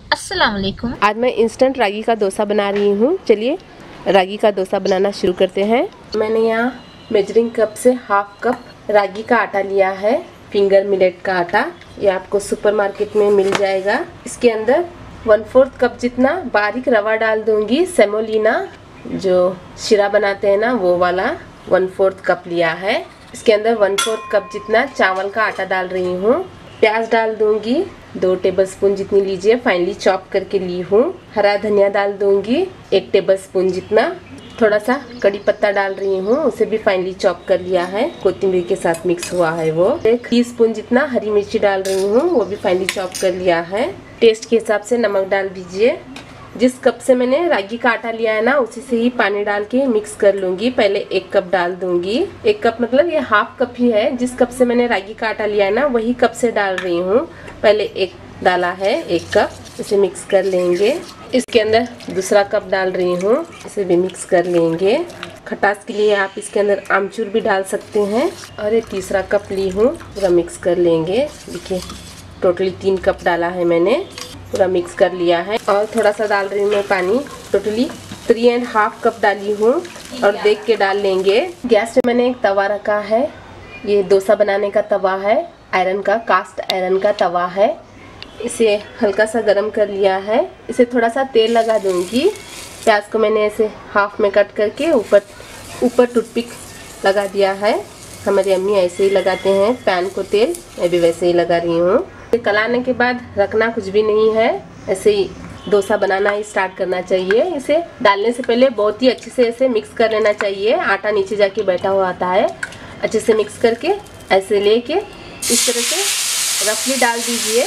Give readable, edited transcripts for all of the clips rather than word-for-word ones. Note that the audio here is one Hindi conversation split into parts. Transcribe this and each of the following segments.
अस्सलाम वालेकुम। आज मैं इंस्टेंट रागी का डोसा बना रही हूँ। चलिए रागी का डोसा बनाना शुरू करते हैं। मैंने यहाँ मेजरिंग कप से हाफ कप रागी का आटा लिया है, फिंगर मिलेट का आटा। ये आपको सुपरमार्केट में मिल जाएगा। इसके अंदर 1/4 कप जितना बारीक रवा डाल दूंगी। सेमोलिना जो शीरा बनाते हैं ना, वो वाला 1/4 कप लिया है। इसके अंदर 1/4 कप जितना चावल का आटा डाल रही हूँ। प्याज डाल दूंगी 2 टेबलस्पून जितनी लीजिए, फाइनली चॉप करके ली हूँ। हरा धनिया डाल दूंगी 1 टेबलस्पून जितना। थोड़ा सा कड़ी पत्ता डाल रही हूँ, उसे भी फाइनली चॉप कर लिया है, कोथिंबीर के साथ मिक्स हुआ है वो। 1 टीस्पून जितना हरी मिर्ची डाल रही हूँ, वो भी फाइनली चॉप कर लिया है। टेस्ट के हिसाब से नमक डाल दीजिए। जिस कप से मैंने रागी का आटा लिया है ना, उसी से ही पानी डाल के मिक्स कर लूंगी। पहले 1 कप डाल दूंगी। 1 कप मतलब ये हाफ कप ही है। जिस कप से मैंने रागी का आटा लिया है ना, वही कप से डाल रही हूँ। पहले 1 डाला है 1 कप, इसे मिक्स कर लेंगे। इसके अंदर दूसरा कप डाल रही हूँ, इसे भी मिक्स कर लेंगे। खटास के लिए आप इसके अंदर आमचूर भी डाल सकते हैं। और ये तीसरा कप ली हूँ, पूरा मिक्स कर लेंगे। देखिए टोटली 3 कप डाला है मैंने, पूरा मिक्स कर लिया है। और थोड़ा सा डाल रही हूँ मैं पानी, टोटली 3.5 कप डाली हूँ। और देख के डाल लेंगे। गैस पे मैंने एक तवा रखा है, ये डोसा बनाने का तवा है, आयरन का, कास्ट आयरन का तवा है। इसे हल्का सा गरम कर लिया है। इसे थोड़ा सा तेल लगा दूंगी। प्याज को मैंने ऐसे हाफ में कट करके ऊपर टूथपिक लगा दिया है। हमारी अम्मी ऐसे ही लगाते हैं पैन को तेल, मैं भी वैसे ही लगा रही हूँ। कलाने के बाद रखना कुछ भी नहीं है, ऐसे ही डोसा बनाना ही स्टार्ट करना चाहिए। इसे डालने से पहले बहुत ही अच्छे से ऐसे मिक्स कर लेना चाहिए। आटा नीचे जाके बैठा हुआ आता है, अच्छे से मिक्स करके ऐसे लेके इस तरह से रफली डाल दीजिए।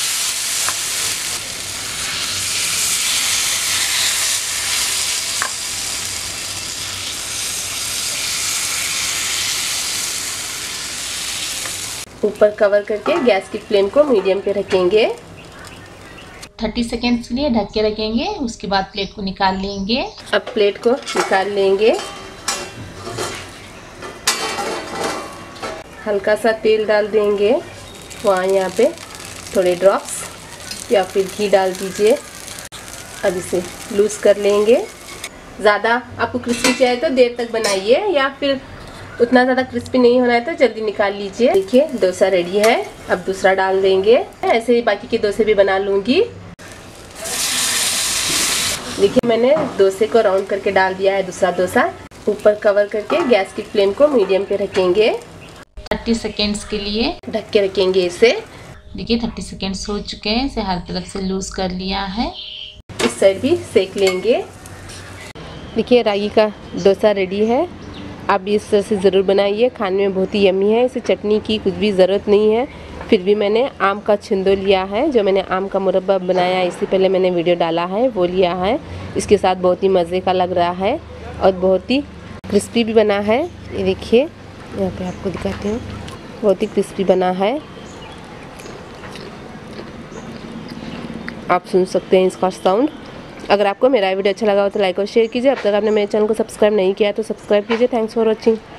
ऊपर कवर करके गैस की फ्लेम को मीडियम पे रखेंगे। 30 सेकेंड्स के लिए ढक के रखेंगे, उसके बाद प्लेट को निकाल लेंगे। अब प्लेट को निकाल लेंगे। हल्का सा तेल डाल देंगे, वहाँ यहाँ पे थोड़े ड्रॉप्स, या फिर घी डाल दीजिए। अब इसे लूज कर लेंगे। ज़्यादा आपको क्रिस्पी चाहिए तो देर तक बनाइए, या फिर उतना ज़्यादा क्रिस्पी नहीं होना है तो जल्दी निकाल लीजिए। देखिए डोसा रेडी है। अब दूसरा डाल देंगे। ऐसे ही बाकी के डोसे भी बना लूँगी। देखिए मैंने डोसे को राउंड करके डाल दिया है दूसरा डोसा। ऊपर कवर करके गैस की फ्लेम को मीडियम पे रखेंगे। 30 सेकेंड्स के लिए ढक के रखेंगे इसे। देखिए 30 सेकेंड्स हो चुके हैं, इसे हर तरफ से लूज कर लिया है। इस साइड भी सेक लेंगे। देखिए रागी का डोसा रेडी है। आप भी इस तरह से ज़रूर बनाइए, खाने में बहुत ही यम्मी है। इसे चटनी की कुछ भी ज़रूरत नहीं है। फिर भी मैंने आम का छिंदो लिया है, जो मैंने आम का मुरब्बा बनाया, इससे पहले मैंने वीडियो डाला है, वो लिया है। इसके साथ बहुत ही मज़े का लग रहा है और बहुत ही क्रिस्पी भी बना है। ये देखिए यहाँ पे आपको दिखाती हूँ, बहुत ही क्रिस्पी बना है। आप सुन सकते हैं इसका साउंड। अगर आपको मेरा वीडियो अच्छा लगा हो तो लाइक और शेयर कीजिए। अब तक आपने मेरे चैनल को सब्सक्राइब नहीं किया तो सब्सक्राइब कीजिए। Thanks for watching.